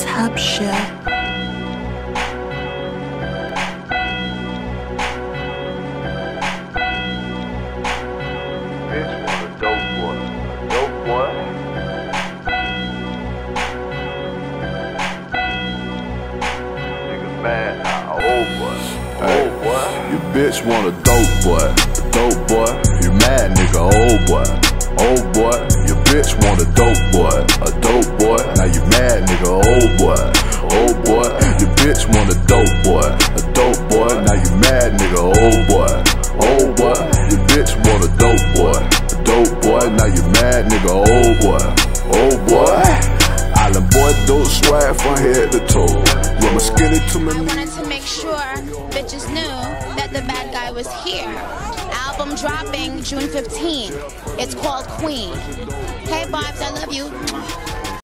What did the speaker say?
top shit. Bitch want a dope boy. Dope boy. Nigga mad now. Old boy. Old boy. Your bitch want a dope boy. A dope boy. You mad nigga, old boy. Old boy. Your bitch want a dope boy. A dope boy. Now you mad nigga, old boy. Old boy. Your bitch want a dope boy. A dope boy. Now you mad nigga, old boy. Old boy. Your bitch want a dope boy. A dope boy. Now you mad nigga, old boy. Old boy. Island boy, dope swag from head to toe. With my skinny to my I knees. wanted to make sure bitches knew that the bad guy was here. Album dropping June 15th. It's called Queen. Hey Barbs, I love you.